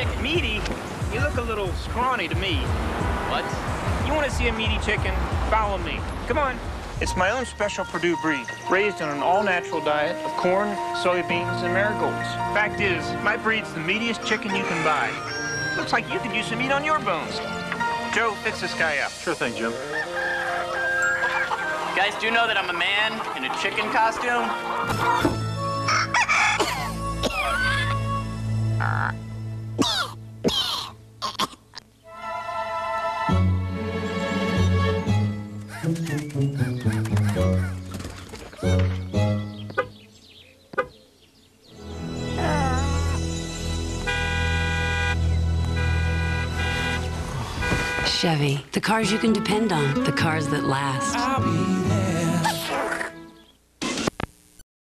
chicken. Meaty? You look a little scrawny to me. What? You want to see a meaty chicken? Follow me. Come on. It's my own special Purdue breed, raised on an all-natural diet of corn, soybeans, and marigolds. Fact is, my breed's the meatiest chicken you can buy. Looks like you could use some meat on your bones. Joe, fix this guy up. Sure thing, Jim. You guys do know that I'm a man in a chicken costume? Chevy, the cars you can depend on, the cars that last.